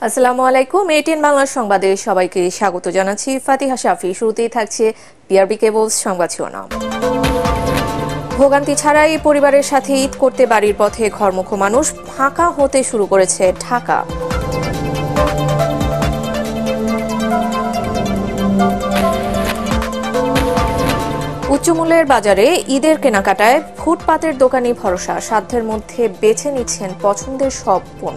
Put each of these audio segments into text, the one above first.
আসসালামু আলাইকুম। ATN বাংলা সংবাদে সবাইকে স্বাগত জানাচ্ছি। ফাতিহা শাফি। শুরুতেই থাকছে বিআরবি কেবলস সংবাদ শিরোনাম। ভোগান্তি ছাড়াই পরিবারের সাথে ঈদ করতে বাড়ির পথে ঘরমুখো মানুষ। ফাঁকা হতে শুরু করেছে ঢাকা। উচ্চমূল্যের বাজারে ঈদের কেনাকাটায় ফুটপাতের দোকানি ভরসা, সাধ্যের মধ্যে বেছে নিচ্ছেন পছন্দের সব পণ্য।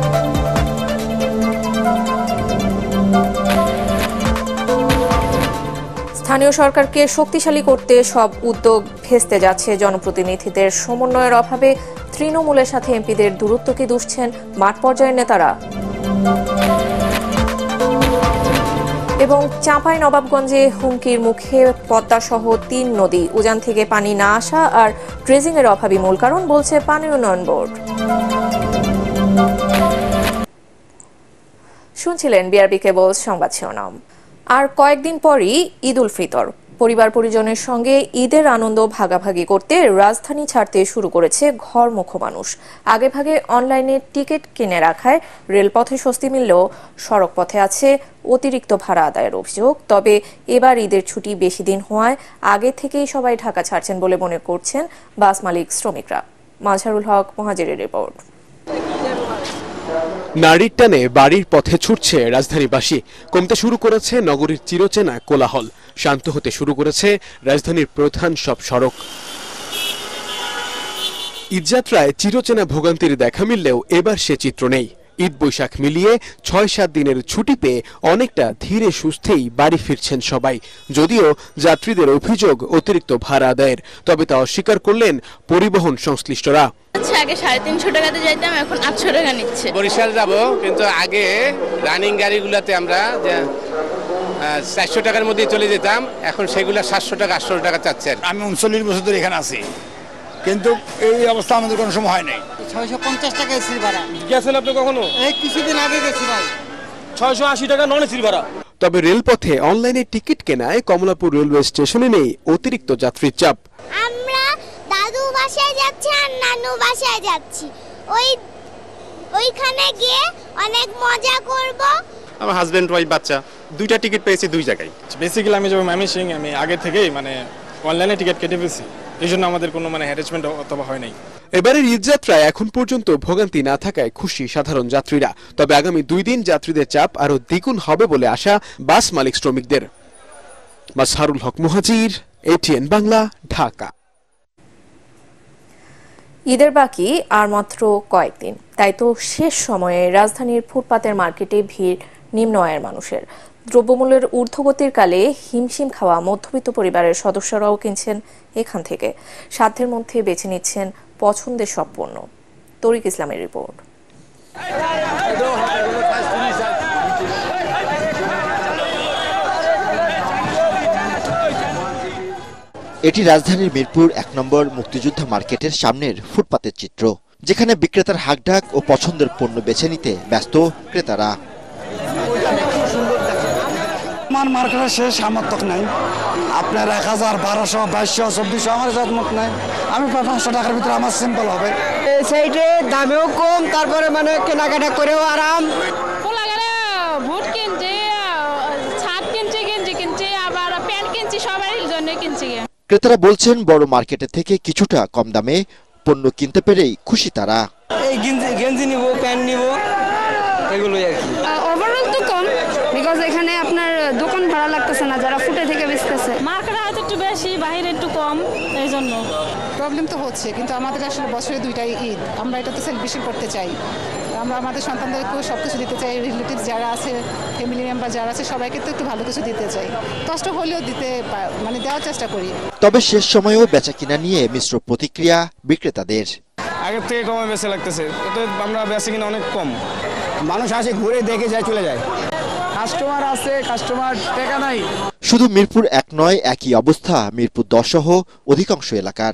স্থানীয় সরকারকে শক্তিশালী করতে সব উদ্যোগ ভেস্তে যাচ্ছে। জনপ্রতিনিধিদের সমন্বয়ের অভাবে তৃণমূলের সাথে এমপিদের দূরত্বকে দুষছেন মাঠ পর্যায়ের নেতারা। এবং চাঁপাইনবাবগঞ্জে হুমকির মুখে পদ্মাসহ ৩ নদী। উজান থেকে পানি না আসা আর ড্রেজিং এর অভাবই মূল কারণ, বলছে পানি উন্নয়ন বোর্ড। শুনছিলেন বিআরবি কেবলস সংবাদ শিরোনাম। আর কয়েকদিন পরই ঈদ উল ফিতর। পরিবার পরিজনের সঙ্গে ঈদের আনন্দ ভাগাভাগি করতে রাজধানী ছাড়তে শুরু করেছে ঘরমুখো মানুষ। আগেভাগে অনলাইনে টিকিট কিনে রাখায় রেলপথে স্বস্তি মিললেও সড়ক পথে আছে অতিরিক্ত ভাড়া আদায়ের অভিযোগ। তবে এবার ঈদের ছুটি বেশি দিন হওয়ায় আগে থেকেই সবাই ঢাকা ছাড়ছেন বলে মনে করছেন বাস মালিক শ্রমিকরা। মাজহারুল হক মহাজেরের রিপোর্ট। নারীর টানে বাড়ির পথে ছুটছে রাজধানীবাসী। কমতে শুরু করেছে নগরীর চিরচেনা কোলাহল। শান্ত হতে শুরু করেছে রাজধানীর প্রধান সব সড়ক। ঈদযাত্রায় চিরচেনা ভোগান্তির দেখা মিললেও এবার সে চিত্র নেই। ঈদ বৈশাখ মিলিয়ে ৬-৭ দিনের ছুটি পেয়ে অনেকটা ধীরে সুস্থেই বাড়ি ফিরছেন সবাই। যদিও যাত্রীদের অভিযোগ অতিরিক্ত ভাড়া আদায়ের, তবে তা অস্বীকার করলেন পরিবহন সংশ্লিষ্টরা। আগে 350 টাকাতে যাইতাম, এখন 800 টাকা নিচ্ছে। বরিশাল যাব, কিন্তু আগে রানিং গাড়িগুলোতে আমরা 400 টাকার মধ্যে চলে যেতাম, এখন সেগুলো 700 টাকা 800 টাকা চাচ্ছে। আমি 39 বছর ধরে এখানে আছি, কিন্তু এই অবস্থা আমাদের কোনো সময় হয় নাই। 650 টাকা এসির ভাড়া। গেছেন আপনি কখনো? এই কিছুদিন আগে গেছি ভাই। 680 টাকা নন এসির ভাড়া। তবে রেলপথে অনলাইনে টিকিট কেনায় কমলাপুর রেলওয়ে স্টেশনে নেই অতিরিক্ত যাত্রীর চাপ। আমরা দাদু বাসায় যাচ্ছি আর নানু বাসায় যাচ্ছি, ওইখানে গিয়ে অনেক মজা করব। আমার হাজবেন্ড ওয়াইফ বাচ্চা 2টা টিকিট পেয়েছি 2 জায়গায়। বেসিক্যালি আমি যাবো ময়মনসিংহ, আমি আগে থেকেই অনলাইনে টিকিট কেটে ফেলছি, এই জন্য আমাদের কোনো হ্যারাসমেন্ট অথবা হয় নাই। এবারের ঈদযাত্রায় এখন পর্যন্ত ভোগান্তি না থাকায় খুশি সাধারণ যাত্রীরা। তবে আগামী 2 দিন যাত্রীদের চাপ আরো দ্বিগুণ হবে বলে আশা বাস মালিক শ্রমিকদের। মাজহারুল হক মুহাজির, ATN বাংলা, ঢাকা। ঈদের বাকি আর মাত্র কয়েকদিন, তাই তো শেষ সময়ে রাজধানীর ফুটপাতের মার্কেটে ভিড় নিম্ন আয়ের মানুষের। দ্রব্যমূল্যের ঊর্ধ্বগতির কালে হিমশিম খাওয়া মধ্যবিত্ত পরিবারের সদস্যরাও কিনছেন এখান থেকে। সাধ্যের মধ্যে বেছে নিচ্ছেন পছন্দের সব পণ্য। তরিক ইসলামের রিপোর্ট। এটি রাজধানীর মিরপুর 1 নম্বর মুক্তিযোদ্ধা মার্কেটের সামনের ফুটপাতের চিত্র, যেখানে বিক্রেতার হাকডাক ও পছন্দের পণ্য বেছে নিতে ব্যস্ত ক্রেতারা। আমার মার্কেটের শেষ সামর্থ্য নাই, আপনার 1000, 1200, 2200, 2400 আমার সামর্থ্য নাই। আমি 500 টাকার ভিতরে আমার সিম্পল হবে। এই সাইডে দামেও কম, তারপরে কেনাকাটা করেও আরাম। বুট কিনছি, ছাদ কিনছি, আবার প্যান্ট কিনছি, সবার জন্য কিনছি। ক্রেতারা বলছেন বড় মার্কেটের থেকে কিছুটা কম দামে পণ্য কিনতে পেরেই খুশি তারা। এই গেঞ্জি নিব, প্যান্ট নিব, এগুলোই আর কি। ওভারঅল তো কম, বিকজ এখানে আপনার দোকান ভাড়া লাগতেছে না, যারা ফুটে থেকে বেচতেছে। মার্কেটে হয়তো একটু বেশি, বাইরে একটু কম, এই জন্য প্রবলেম তো হচ্ছে। কিন্তু আমাদের আসলে বছরে 2টাই ঈদ, আমরা এটা তো সেলিব্রেশন করতে চাই। আমরা আমাদের সন্তানদেরকেও সব কিছু দিতে চাই, রিলেটিভস যারা আছে, ফ্যামিলি মেম্বার যারা আছে, সবাইকে তো একটু ভালো কিছু দিতে চাই। কষ্ট হলেও দেওয়ার চেষ্টা করি। তবে শেষ সময়েও বেচা কিনা নিয়ে মিশ্র প্রতিক্রিয়া বিক্রেতাদের। আগের থেকে কমে বেশি লাগতেছে, আমরা বেচা কিনা অনেক কম। মানুষ আসে, ঘুরে দেখে যায়, চলে যায়। কাস্টমার আছে, কাস্টমার টাকা নাই। শুধু মিরপুর 1 নয়, একই অবস্থা মিরপুর 10 সহ অধিকাংশ এলাকার।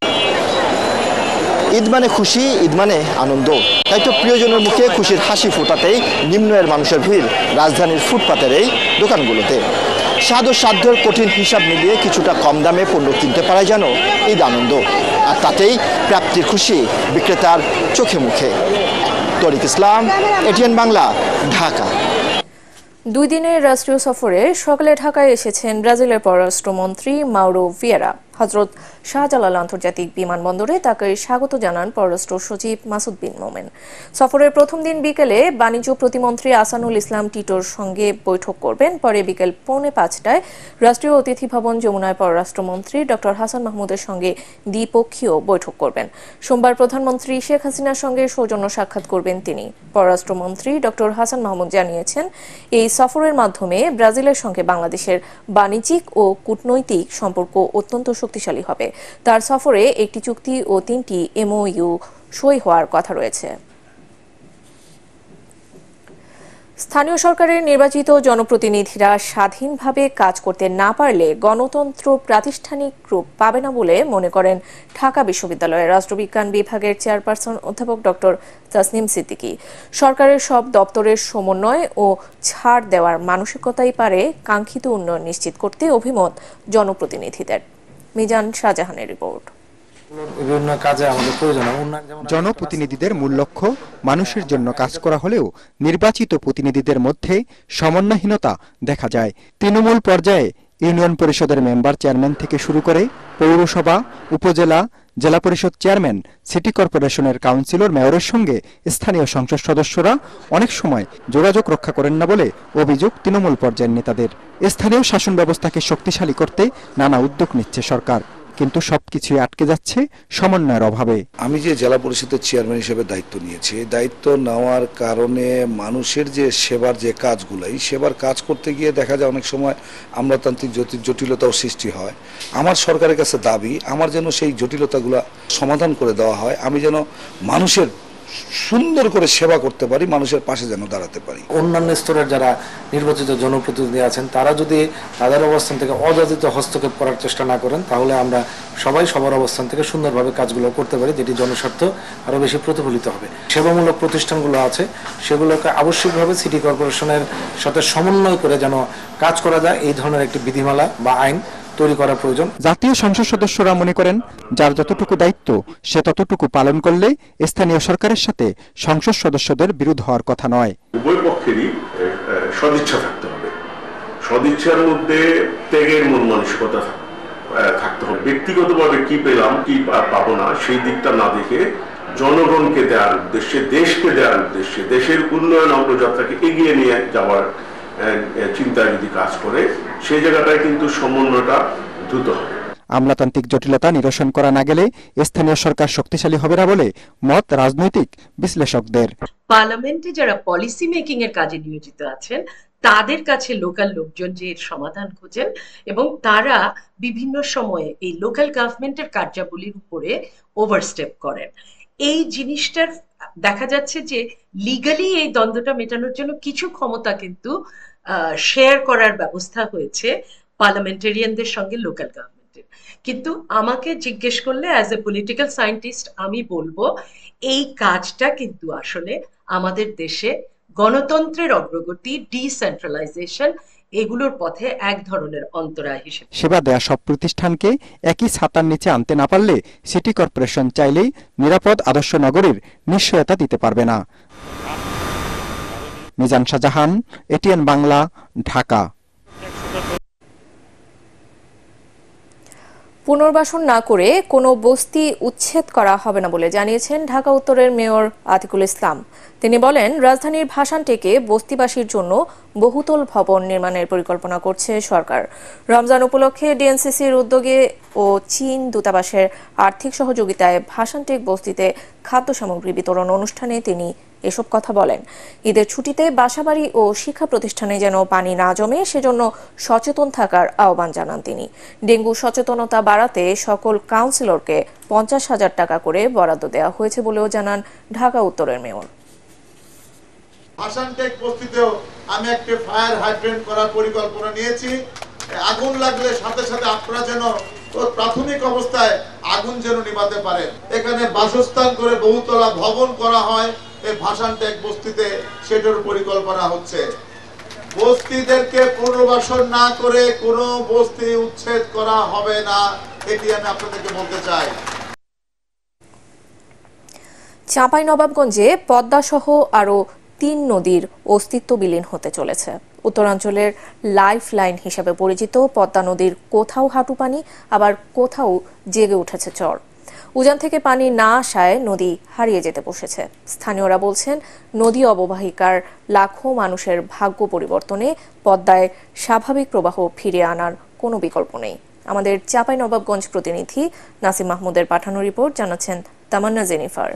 ঈদ মানে খুশি, ঈদ মানে আনন্দ। তাই তো প্রিয়জনের মুখে খুশির হাসি ফোটাতেই নিম্ন আয়ের মানুষের ভিড় রাজধানীর ফুটপাতের এই দোকানগুলোতে। স্বাদ ও সাধ্যের কঠিন হিসাব মিলিয়ে কিছুটা কম দামে পণ্য কিনতে পারায় যেন ঈদ আনন্দ, আর তাতেই প্রাপ্তির খুশি বিক্রেতার চোখে মুখে। তরিক ইসলাম, ATN বাংলা, ঢাকা। 2 দিনের রাষ্ট্রীয় সফরে সকালে ঢাকায় এসেছেন ব্রাজিলের পররাষ্ট্রমন্ত্রী মাউরো ভিয়েরা। হযরত শাহজালাল আন্তর্জাতিক বিমানবন্দরে তাকে স্বাগত জানান পররাষ্ট্র সচিব মাসুদ বিন মোমেন। সফরের প্রথম দিন বিকেলে বাণিজ্য প্রতিমন্ত্রী আসানুল ইসলাম টিটোর সঙ্গে বৈঠক করবেন। পরে বিকেল 4:45টায় রাষ্ট্রীয় অতিথি ভবন যমুনায় পররাষ্ট্রমন্ত্রী ডক্টর হাসান মাহমুদের সঙ্গে দ্বিপক্ষীয় বৈঠক করবেন। সোমবার প্রধানমন্ত্রী শেখ হাসিনার সঙ্গে সৌজন্য সাক্ষাৎ করবেন তিনি। পররাষ্ট্রমন্ত্রী ডক্টর হাসান মাহমুদ জানিয়েছেন, এই সফরের মাধ্যমে ব্রাজিলের সঙ্গে বাংলাদেশের বাণিজ্যিক ও কূটনৈতিক সম্পর্ক অত্যন্ত শক্তিশালী হবে। তার সফরে একটি চুক্তি ও 3টি MOU সই হওয়ার কথা রয়েছে। স্থানীয় সরকারের নির্বাচিত জনপ্রতিনিধিরা স্বাধীনভাবে কাজ করতে না পারলে গণতন্ত্র প্রাতিষ্ঠানিক রূপ পাবে না বলে মনে করেন ঢাকা বিশ্ববিদ্যালয়ের রাষ্ট্রবিজ্ঞান বিভাগের চেয়ারপারসন অধ্যাপক ডক্টর তাসনিম সিদ্দিকী। সরকারের সব দপ্তরের সমন্বয় ও ছাড় দেওয়ার মানসিকতাই পারে কাঙ্ক্ষিত উন্নয়ন নিশ্চিত করতে অভিমত জনপ্রতিনিধিদের। মিজান শাহজাহানের রিপোর্ট। জনপ্রতিনিধিদের মূল লক্ষ্য মানুষের জন্য কাজ করা হলেও নির্বাচিত প্রতিনিধিদের মধ্যে সমন্বয়হীনতা দেখা যায়। তৃণমূল পর্যায়ে ইউনিয়ন পরিষদের মেম্বার চেয়ারম্যান থেকে শুরু করে পৌরসভা, উপজেলা, জেলা পরিষদ চেয়ারম্যান, সিটি কর্পোরেশনের কাউন্সিলর, মেয়রের সঙ্গে স্থানীয় সংসদ সদস্যরা অনেক সময় যোগাযোগ রক্ষা করেন না বলে অভিযোগ তৃণমূল পর্যায়ের নেতাদের। স্থানীয় শাসন ব্যবস্থাকে শক্তিশালী করতে নানা উদ্যোগ নিচ্ছে সরকার, কিন্তু সবকিছুই আটকে যাচ্ছে সমন্বয়ের অভাবে। আমি যে জেলা পরিষদের চেয়ারম্যান হিসেবে দায়িত্ব নিয়েছি, দায়িত্ব নেওয়ার কারণে মানুষের যে সেবার যে কাজগুলো, এই সেবার কাজ করতে গিয়ে দেখা যায় অনেক সময় আমলাতান্ত্রিক জটিলতাও সৃষ্টি হয়। আমার সরকারের কাছে দাবি, আমার যেন সেই জটিলতাগুলো সমাধান করে দেওয়া হয়, আমি যেন মানুষের সুন্দর করে সেবা করতে পারি, মানুষের পাশে যেন দাঁড়াতে পারি। অন্যান্য স্তরের যারা নির্বাচিত জনপ্রতিনিধি আছেন তারা যদি তাদের অবস্থান থেকে অযাচিত হস্তক্ষেপ করার চেষ্টা না করেন, তাহলে আমরা সবাই সবার অবস্থান থেকে সুন্দরভাবে কাজগুলো করতে পারি, যেটি জনস্বার্থ আরো বেশি প্রতিফলিত হবে। সেবামূলক প্রতিষ্ঠানগুলো আছে সেগুলোকে আবশ্যিকভাবে সিটি কর্পোরেশনের সাথে সমন্বয় করে যেন কাজ করা যায়, এই ধরনের একটি বিধিমালা বা আইন তৈরি করা প্রয়োজন। জাতীয় সংসদ সদস্যরা মনে করেন, যার যতটুকু দায়িত্ব সে ততটুকু পালন করলে স্থানীয় সরকারের সাথে সংসদ সদস্যদের বিরোধ হওয়ার কথা নয়। উভয় পক্ষেরই সদিচ্ছা থাকতে হবে, সদিচ্ছার মধ্যে ত্যাগের মন মানসিকতা থাকতে হবে। ব্যক্তিগতভাবে কি পেলাম কি পাবো না সেই দিকটা না দেখে জনগণকে দেওয়ার উদ্দেশ্যে, দেশকে দেওয়ার উদ্দেশ্যে, দেশের উন্নয়ন অগ্রযাত্রাকে এগিয়ে নিয়ে যাওয়ার চিন্তায় যদি কাজ করে, সেই জায়গাটায় কিন্তু সমন্বয়টা দ্রুত হবে। আমলাতান্ত্রিক জটিলতা নিরসন করা না গেলে স্থানীয় সরকার শক্তিশালী হবে না বলে মত রাজনৈতিক বিশ্লেষকদের। পার্লামেন্টে যারা পলিসি মেকিং এর কাজে নিয়োজিত আছেন তাদের কাছে লোকাল লোকজন যে এর সমাধান খোঁজেন এবং তারা বিভিন্ন সময়ে এই লোকাল গভর্নমেন্টের কার্যাবলীর উপরে ওভারস্টেপ করেন। এই জিনিসটার দেখা যাচ্ছে যে লিগালি এই দ্বন্দ্বটা মেটানোর জন্য কিছু ক্ষমতা কিন্তু শেয়ার করার ব্যবস্থা হয়েছে পার্লামেন্টেরিয়ানদের সঙ্গে লোকাল গভর্নমেন্টের। কিন্তু আমাকে জিজ্ঞেস করলে অ্যাজ এ পলিটিক্যাল সায়েন্টিস্ট আমি বলবো এই কাজটা কিন্তু আসলে আমাদের দেশে গণতন্ত্রের অগ্রগতি, ডিসেন্ট্রালাইজেশন এগুলোর পথে এক ধরনের অন্তরায় হিসেবে। সেবা দেয়া সব প্রতিষ্ঠানকে একই ছাতার নিচে আনতে না পারলে সিটি কর্পোরেশন চাইলেই নিরাপদ আদর্শ নগরীর নিশ্চয়তা দিতে পারবে না। মিজান শাহজাহান, ATN বাংলা, ঢাকা। পুনর্বাসন না করে কোনো বস্তি উচ্ছেদ করা হবে না বলে জানিয়েছেন ঢাকা উত্তরের মেয়র আতিকুল ইসলাম। তিনি বলেন, রাজধানীর ভাসানটেকে বস্তিবাসীর জন্য বহুতল ভবন নির্মাণের পরিকল্পনা করছে সরকার। রমজান উপলক্ষে ডিএনসিসির উদ্যোগে ও চীন দূতাবাসের আর্থিক সহযোগিতায় ভাসানটেক বস্তিতে খাদ্য সামগ্রী বিতরণ অনুষ্ঠানে তিনি এসব কথা বলেন। ঈদের ছুটিতে বাসাবাড়ি ও শিক্ষা প্রতিষ্ঠানে যেন পানি না জমে সেজন্য সচেতন থাকার আহ্বান জানান তিনি। ডেঙ্গু সচেতনতা বাড়াতে সকল কাউন্সিলরকে 50,000 টাকা করে বরাদ্দ দেওয়া হয়েছে বলেও জানান ঢাকা উত্তরের মেয়র। ভাসানটেক বস্তিতেও আমি একটা ফায়ার হাইড্রেন্ট করার পরিকল্পনা নিয়েছি। আগুন লাগলে সাথে সাথে আপনারা যেন প্রাথমিক অবস্থায় আগুন যেন নিভাতে পারেন। এখানে বাসস্থান করে বহুতলা ভবন করা হয় এই ভাসানটেক বস্তিতে, সেটার পরিকল্পনা হচ্ছে। বস্তিদেরকে পুনর্বাসন না করে কোনো বস্তি উচ্ছেদ করা হবে না, এটি আমি আপনাদেরকে বলতে চাই। চাঁপাইনবাবগঞ্জে পদ্মাসহ আরও 3 নদীর অস্তিত্ব বিলীন হতে চলেছে। উত্তরাঞ্চলের লাইফ লাইন হিসেবে পরিচিত পদ্মা নদীর কোথাও হাঁটু পানি, আবার কোথাও জেগে উঠেছে চর। উজান থেকে পানি না আসায় নদী হারিয়ে যেতে বসেছে। স্থানীয়রা বলছেন, নদী অববাহিকার লাখো মানুষের ভাগ্য পরিবর্তনে পদ্মায় স্বাভাবিক প্রবাহ ফিরিয়ে আনার কোনো বিকল্প নেই। আমাদের চাঁপাইনবাবগঞ্জ প্রতিনিধি নাসিম মাহমুদের পাঠানো রিপোর্ট জানাচ্ছেন তামান্না জেনিফার।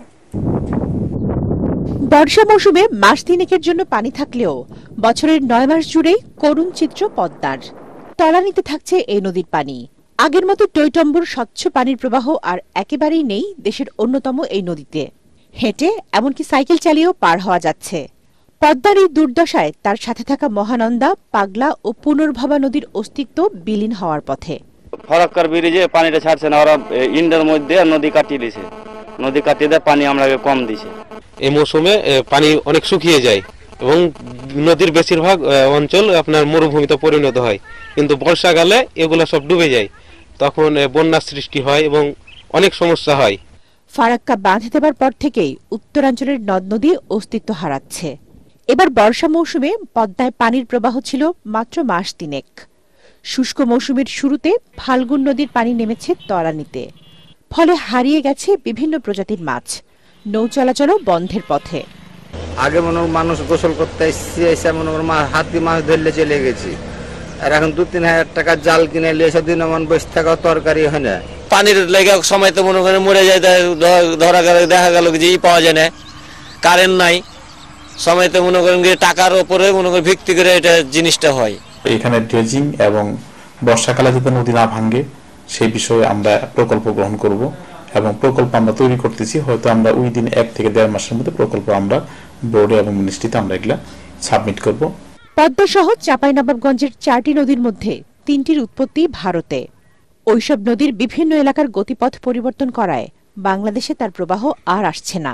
বর্ষা মৌসুমে মাস তিনেকের জন্য পানি থাকলেও বছরের 9 মাস জুড়েই করুণ চিত্র পদ্মার। তলানিতে থাকছে এই নদীর পানি। আগের মতো টইটম্বুর স্বচ্ছ পানির প্রবাহ আর একেবারেই নেই দেশের অন্যতম এই নদীতে। হেঁটে এমনকি সাইকেল চালিয়েও পার হওয়া যাচ্ছে। পদ্মার এই দুর্দশায় তার সাথে থাকা মহানন্দা, পাগলা ও পুনর্ভবা নদীর অস্তিত্ব বিলীন হওয়ার পথে। ফরাক্কার ব্রিজে পানিটা ছাড়ছে না, ওরা ইন্ডার মধ্যে নদী কাটিয়ে দিয়েছে। নদী কাটিয়ে দেয়, পানি আমরা কম দিছে। এই মৌসুমে পানি অনেক শুকিয়ে যায় এবং নদীর বেশিরভাগ অঞ্চল আপনার মরুভূমিতে পরিণত হয়, কিন্তু বর্ষাকালে এগুলো সব ডুবে যায়, তখন বন্যার সৃষ্টি হয় এবং অনেক সমস্যা হয়। ফারাক্কা বাঁধ দেবার পর থেকেই উত্তরাঞ্চলের নদ নদী অস্তিত্ব হারাচ্ছে। এবার বর্ষা মৌসুমে পদ্মায় পানির প্রবাহ ছিল মাত্র মাস তিনেক। শুষ্ক মৌসুমের শুরুতে ফাল্গুন নদীর পানি নেমেছে তলানিতে, ফলে হারিয়ে গেছে বিভিন্ন প্রজাতির মাছ। নৌ চলাচলও বন্ধের পথে। আগে মনে মানুষ গোসল করতে এসে মনে হাতি মাছ ধরলে চলে গেছি, আর এখন 2-3 হাজার টাকা জাল কিনে নিয়ে সেদিন আমার বসে থাকা তরকারি হয় না। পানির লেগে সময় তো মনে করেন মরে যায়, ধরা গেল দেখা গেল যে পাওয়া যায় না, কারেন্ট নাই, সময় তো মনে করেন টাকার উপরে মনে করেন ভিত্তি করে এটা জিনিসটা হয়। এখানে ড্রেজিং এবং বর্ষাকালে যাতে নদী না ভাঙে সেই বিষয়ে আমরা প্রকল্প গ্রহণ করব এবং প্রকল্প আমরা তৈরি করতেছি। হয়তো আমরা ওই দিন 1 থেকে 1.5 মাসের মধ্যে প্রকল্প আমরা বোর্ডে এবং মিনিস্ট্রিতে আমরা এগুলা সাবমিট করব। পদ্মা সহ চাঁপাইনবাবগঞ্জের 4টি নদীর মধ্যে 3টির উৎপত্তি ভারতে। ওইসব নদীর বিভিন্ন এলাকার গতিপথ পরিবর্তন করায় বাংলাদেশে তার প্রবাহ আর আসছে না।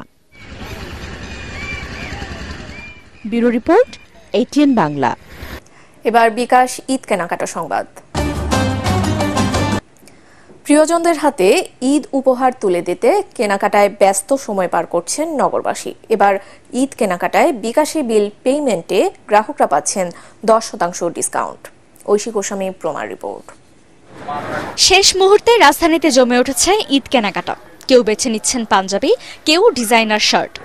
Bureau report, ATN Bangla. এবার বিকাশ ঈদ কেনাকাটা সংবাদ। প্রিয়জনদের হাতে ঈদ উপহার তুলে দিতে কেনাকাটায় ব্যস্ত সময় পার করছেন নগরবাসী। এবার ঈদ কেনাকাটায় বিকাশে বিল পেমেন্টে গ্রাহকরা পাচ্ছেন 10% ডিসকাউন্ট। ঐশী গোস্বামী প্রমাণ রিপোর্ট। শেষ মুহূর্তে রাজধানীতে জমে উঠেছে ঈদ কেনাকাটা। কেউ বেছে নিচ্ছেন পাঞ্জাবি, কেউ ডিজাইনার শার্ট।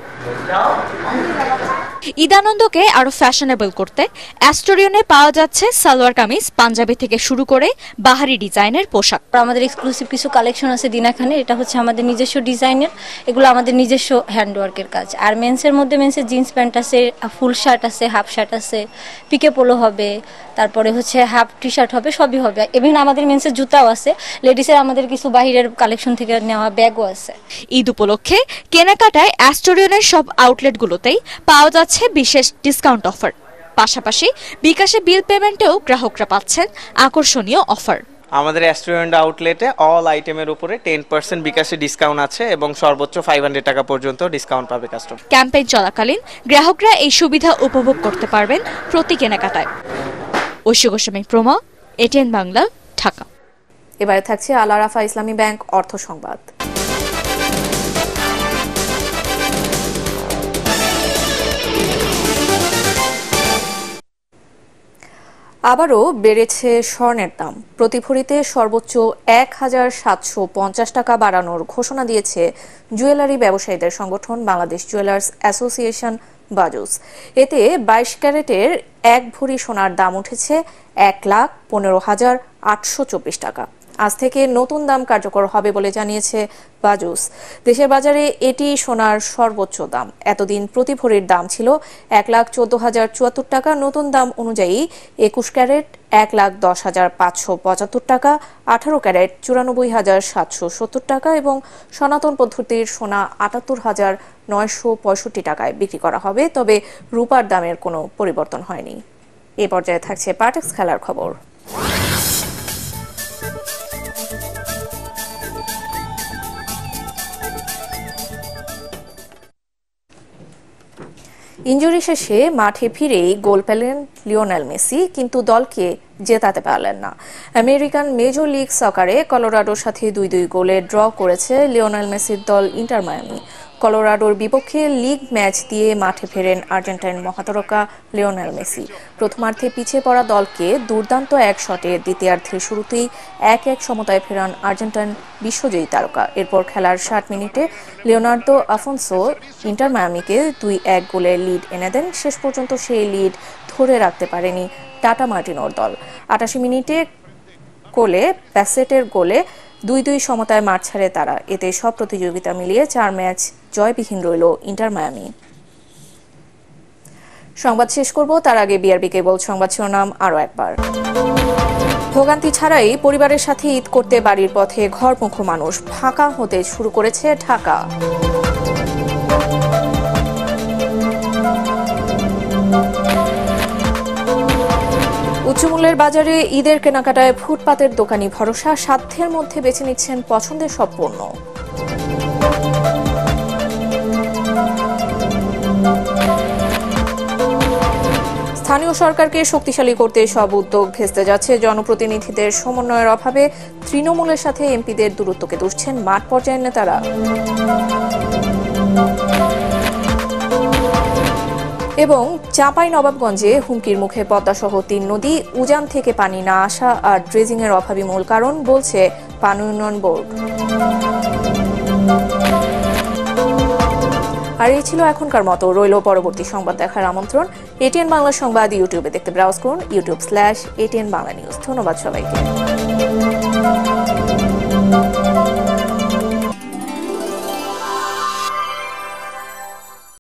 ঈদ আনন্দকে আরো ফ্যাশনেবল করতে অ্যাস্টোরিয়নে পাওয়া যাচ্ছে সালোয়ার কামিজ, পাঞ্জাবি থেকে শুরু করে বাহারি ডিজাইনের পোশাক। আমাদের এক্সক্লুসিভ কিছু কালেকশন আছে দিনাখানে, এটা হচ্ছে আমাদের নিজস্ব ডিজাইনের, এগুলো আমাদের নিজস্ব হ্যান্ডওয়ার্কের কাজ। আর মেন্সের মধ্যে মেন্সের জিন্স প্যান্ট আছে, ফুল শার্ট আছে, হাফ শার্ট আছে, পিকে পোলো হবে, তারপরে হচ্ছে হাফ টি শার্ট হবে, সবই হবে। এবং আমাদের মেন্সের জুতাও আছে, লেডিসের আমাদের কিছু বাহিরের কালেকশন থেকে নেওয়া ব্যাগও আছে। ঈদ উপলক্ষে কেনাকাটায় অ্যাস্টোরিয়নের সব আউটলেটগুলোতেই পাওয়া যাচ্ছে বিশেষ ডিসকাউন্ট অফার। পাশাপাশি বিকাশে বিল পেমেন্টেও গ্রাহকরা পাচ্ছেন আকর্ষণীয় অফার। আমাদের অ্যাস্টোরিয়ন আউটলেটে অল আইটেমের উপরে 10% বিকাশে ডিসকাউন্ট আছে এবং সর্বোচ্চ 500 টাকা পর্যন্ত ডিসকাউন্ট পাবে কাস্টমার। ক্যাম্পেইন চলাকালীন গ্রাহকরা এই সুবিধা উপভোগ করতে পারবেন প্রতি কেনাকাটায়। ঐশী গোস্বামী প্রমা, ATN বাংলা, ঢাকা। এবারে থাকছে আল আরাফা ইসলামী ব্যাংক অর্থ সংবাদ। আবারও বেড়েছে স্বর্ণের দাম। প্রতি ভরিতে সর্বোচ্চ 1750 টাকা বাড়ানোর ঘোষণা দিয়েছে জুয়েলারি ব্যবসায়ীদের সংগঠন বাংলাদেশ জুয়েলার্স অ্যাসোসিয়েশন বাজুস। এতে 22 ক্যারেটের 1 ভরি সোনার দাম উঠেছে 1,15,824 টাকা। আজ থেকে নতুন দাম কার্যকর হবে বলে জানিয়েছে বাজুস। দেশের বাজারে এটি সোনার সর্বোচ্চ দাম। এতদিন প্রতি ভরির দাম ছিল 1,14,074 টাকা। নতুন দাম অনুযায়ী 21 ক্যারেট 1,10,575 টাকা, 18 ক্যারেট 94,770 টাকা এবং সনাতন পদ্ধতির সোনা 78,965 টাকায় বিক্রি করা হবে। তবে রূপার দামের কোনো পরিবর্তন হয়নি। এ পর্যায়ে থাকছে পার্টেক্স খেলার খবর। ইনজুরি শেষে মাঠে ফিরেই গোল পেলেন লিওনেল মেসি, কিন্তু দলকে জেতাতে পারলেন না। আমেরিকান মেজর লিগ সকারে কলোরাডোর সাথে 2-2 গোলে ড্র করেছে লিওনেল মেসির দল ইন্টার মায়ামি। কলোরাডোর বিপক্ষে লিগ ম্যাচ দিয়ে মাঠে ফেরেন আর্জেন্টাইন মহাতারকা লিওনেল মেসি। প্রথমার্ধে পিছিয়ে পড়া দলকে দুর্দান্ত এক শটে দ্বিতীয়ার্ধের শুরুতেই 1-1 সমতায় ফেরান আর্জেন্টাইন বিশ্বজয়ী তারকা। এরপর খেলার 60 মিনিটে লিওনার্দো আফোনসো ইন্টার মায়ামিকে 2-1 গোলের লিড এনে দেন। শেষ পর্যন্ত সেই লিড ধরে রাখতে পারেনি টাটা মার্টিনোর দল। 88 মিনিটে কোলে প্যাসেটের গোলে 2-2 সমতায় মাঠ ছাড়ে তারা। এতে সব প্রতিযোগিতা মিলিয়ে 4 ম্যাচ জয়বিহীন রইল ইন্টার মায়ামি। সংবাদ শেষ করব তার আগে বিআরবি কেবল সংবাদ শিরোনাম আরও একবার। ভোগান্তি ছাড়াই পরিবারের সাথে ঈদ করতে বাড়ির পথে ঘরমুখো মানুষ। ফাঁকা হতে শুরু করেছে ঢাকা। উচ্চমূল্যের বাজারে ঈদের কেনাকাটায় ফুটপাতের দোকানি ভরসা, সাধ্যের মধ্যে বেছে নিচ্ছেন পছন্দের সব পণ্য। স্থানীয় সরকারকে শক্তিশালী করতে সব উদ্যোগ ভেস্তে যাচ্ছে। জনপ্রতিনিধিদের সমন্বয়ের অভাবে তৃণমূলের সাথে এমপিদের দূরত্বকে দুষছেন মাঠ পর্যায়ের নেতারা। এবং চাঁপাইনবাবগঞ্জে হুমকির মুখে পদ্মাসহ 3 নদী। উজান থেকে পানি না আসা আর ড্রেজিংয়ের অভাবই মূল কারণ বলছে পানি উন্নয়ন বোর্ড। আর এই ছিল এখনকার মতো। রইল পরবর্তী সংবাদ দেখার আমন্ত্রণ। ATN বাংলা সংবাদ ইউটিউবে দেখতে ব্রাউজ করুন youtube/ATN Bangla News। ধন্যবাদ সবাইকে।